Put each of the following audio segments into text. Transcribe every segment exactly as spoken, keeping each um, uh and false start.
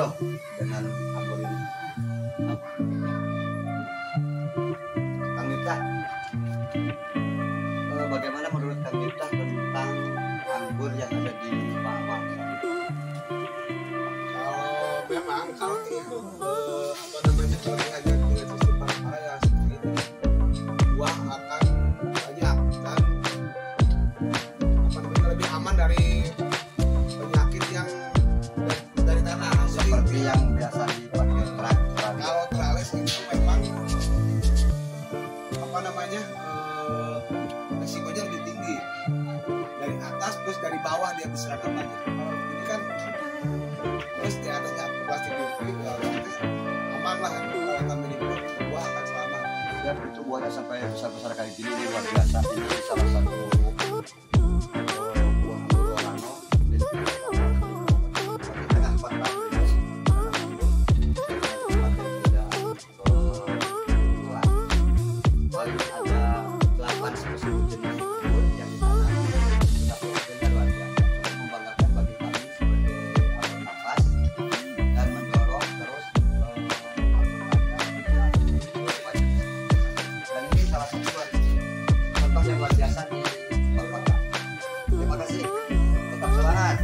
Bro dengan anggur ini. Kang Miftah, eh, bagaimana menurut Kang Miftah tentang anggur yang ada di bawah? Kalau memang kalau itu eh, apa namanya kelebihannya dengan sistem parpara ya seperti ini, buah akan banyak dan apa namanya lebih aman dari penyakit yang dari tanah Seperti yang biasa dipakai teralis. kalau teralis itu memang apa namanya eh, risikonya lebih tinggi dari atas terus dari bawah dia diserahkan aja. Kalau ini kan terus di atasnya plastik U V ya otomatis aman lah kalau kami di buah akan selamat. Dan itu buahnya sampai besar-besar kayak gini, ini luar biasa. Ini salah satu buah Borano. Di tengah kota paling ada delapan sampai sepuluh jenis anggur yang ditanam. Tapi hasilnya luar biasa, membanggakan bagi kami sebagai anggur nafas dan mendorong terus dan ini salah satu contoh yang luar biasa di kota. Terima kasih, tetap semangat.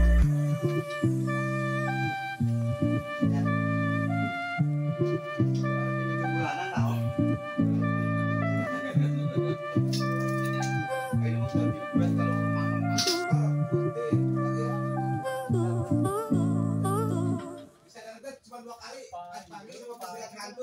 Ya. Ini bulanan tahu. Bisa dapat cuma dua kali, pas pagi sama pas lihat hantu.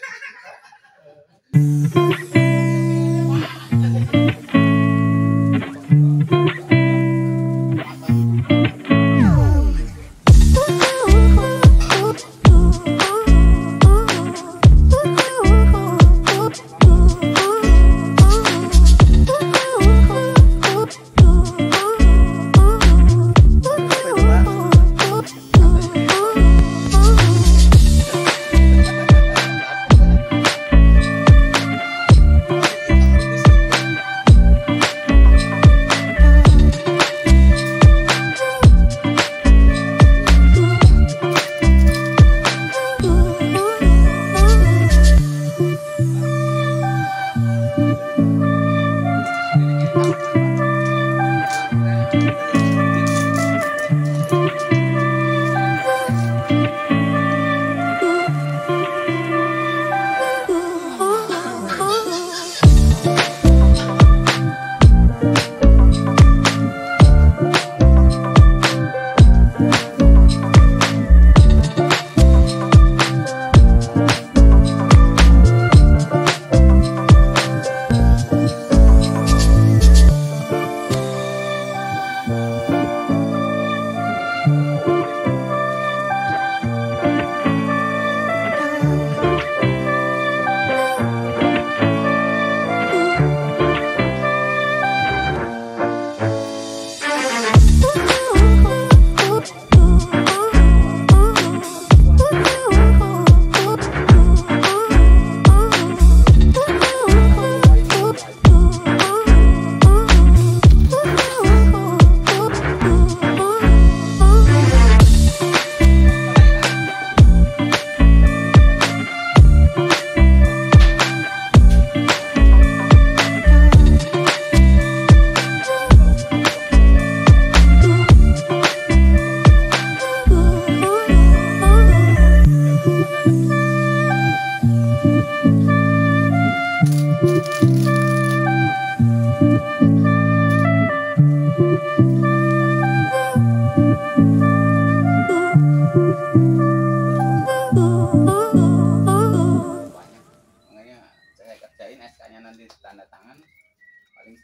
Makanya saya kerjain S K-nya nanti tanda tangan paling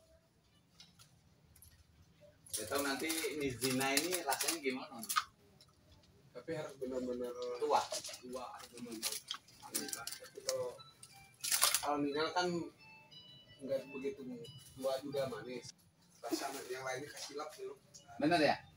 saya tahu nanti Nizina ini rasanya gimana. Tapi harus benar-benar Tua. tua benar-benar. Tapi kalau kalau Ninal kan nggak begitu tua juga manis. Rasa yang lainnya kasih lap sih. Bener ya?